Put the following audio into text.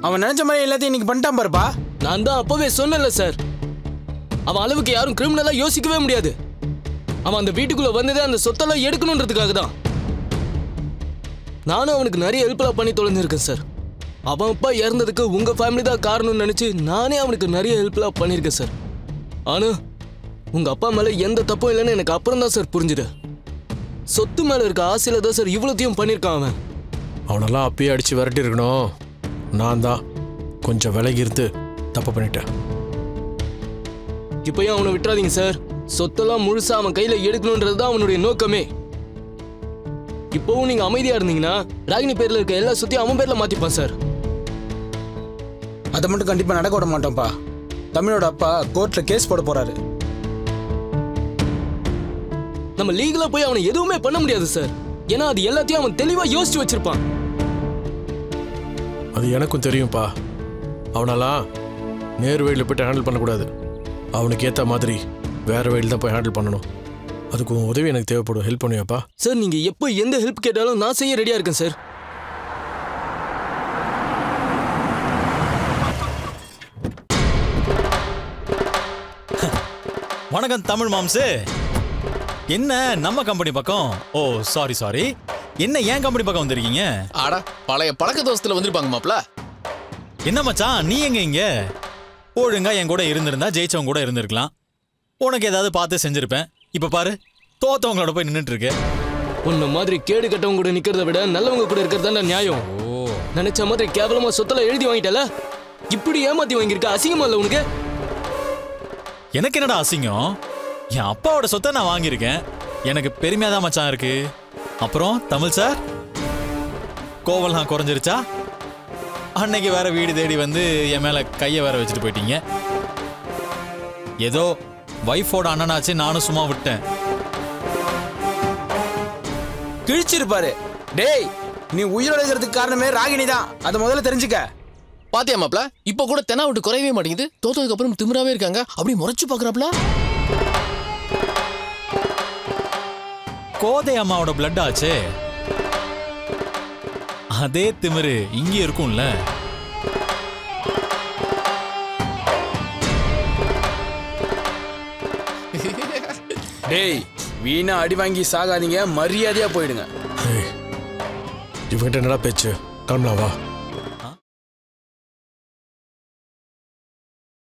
அவன் நினைச்ச மாதிரி எல்லாத்தையும் இன்னைக்கு பண்ணிட்டான் பாருப்பா. நான் தான் அப்பவே சொன்னேன்ல சார், அவன் அளவுக்கு யாரும் கிரிமினலா யோசிக்கவே முடியாது. அவன் அந்த வீட்டுக்குள்ள வந்ததே அந்த சொத்தெல்லாம் எடுக்கணுன்றதுக்காக தான். நானும் அவனுக்கு நிறைய ஹெல்ப்லாம் பண்ணி தொலைஞ்சிருக்கேன் சார். அவன் அப்பா இறந்ததுக்கு உங்க ஃபேமிலி தான் காரணம்னு நினைச்சு நானே அவனுக்கு நிறைய ஹெல்ப்லாம் பண்ணியிருக்கேன் சார். ஆனா உங்க அப்பா மேல எந்த தப்பும் இல்லைன்னு எனக்கு அப்புறம் தான் சார் புரிஞ்சுது. சொத்து மேல இருக்க ஆசையில தான் சார் இவ்வளோத்தையும் பண்ணியிருக்கான் அவன். அவனெல்லாம் அப்பயே அடிச்சு விரட்டி இருக்கணும். நான் தான் கொஞ்சம் விலகி இருந்து தப்பு பண்ணிட்டேன். இப்பயும் அவனை விட்டுறாதீங்க சார். சொத்தெல்லாம் முழுசா அவன் கையில எடுக்கணும்ன்றது தான் அவனுடைய நோக்கமே. இப்போவும் நீங்க அமைதியா இருந்தீங்கன்னா ராகினி பேர்ல இருக்க எல்லா சொத்தையும் அவன் பேர்ல மாத்திப்பான் சார். அதை மட்டும் கண்டிப்பா நடக்க விட மாட்டோம்ப்பா. தமிழோட அப்பா கோர்ட்ல கேஸ் போட போறாரு. நம்ம லீகலா போய் அவனை எதுவுமே பண்ண முடியாது சார். ஏன்னா அது எல்லாத்தையும் அவன் தெளிவா யோசிச்சு வச்சிருப்பான். அது எனக்கும் தெரியும்ப்பா. அவனாலாம் நேர் வழியில் போய்ட்டு ஹேண்டில் பண்ணக்கூடாது. அவனுக்கு ஏற்ற மாதிரி வேற வழியில் தான் போய் ஹேண்டில் பண்ணணும். அதுக்கு உதவி எனக்கு தேவைப்படும். ஹெல்ப் பண்ணுவியாப்பா? சார் நீங்க எப்போ எந்த ஹெல்ப் கேட்டாலும் நான் செய்ய ரெடியா இருக்கேன் சார். வணக்கம் தமிழ் மாம்சு. என்ன நம்ம கம்பெனி பக்கம்? Oh sorry. என்ன ஏன் கம்பெனி பக்கம் வந்திருக்கீங்க? ஆடா பழைய பழக்க தோசத்துல வந்திருப்பாங்க மாப்ள. என்ன மச்சான் நீ எங்க? ஒழுங்கா என் கூட இருந்திருந்தா ஜெயிச்சவங்க கூட இருந்திருக்கலாம். உனக்கு ஏதாவது பார்த்து செஞ்சிருப்பேன். இப்ப பாரு தோத்தவங்களோட போய் நின்றுட்டு இருக்க. உன்ன மாதிரி கேடு கட்டவங்க கூட நிக்கிறத விட நல்லவங்க கூட இருக்கிறது தான் நியாயம். நினைச்ச மாதிரி கேவலமா சொத்தெல்லாம் எழுதி வாங்கிட்டல. இப்படி ஏமாத்தி வாங்கியிருக்க அசிங்கமா இல்ல உனக்கு? எனக்கு என்னடா அசிங்கம்? என் அப்பாவோட சொத்தை நான் வாங்கியிருக்கேன். எனக்கு பெருமையா தான் மச்சான் இருக்கு. அப்புறம் தமிழ் சார் கோவல்லாம் குறைஞ்சிருச்சா? அன்னைக்கு வேற வீடு தேடி வந்து என் மேல கையை வேற வச்சுட்டு போயிட்டீங்க. ஏதோ வைஃபோட அண்ணனாச்சு நானும் சும்மா விட்டேன். கிழிச்சிருப்பாரு. டேய் நீ உயிரோட இருக்கிறதுக்கு காரணமே ராகினி தான். அதை முதல்ல தெரிஞ்சுக்க. பாத்தியா மாப்ள, இப்ப கூட தெனா விட்டு குறையவே மாட்டேங்குது. தோத்ததுக்கு அப்புறம் திமிராவே இருக்காங்க. அப்படி முறைச்சு பாக்குறாப்ல. கோதை அம்மாவோட பிளட் ஆச்சு. அதே திமிரு இங்க இருக்கும்ல. டேய் வீணா அடி வாங்கி சாகாதீங்க. மரியாதையா போயிடுங்க. இவங்கிட்ட என்னடா பேச்சு? கிளம்பலாம் வா.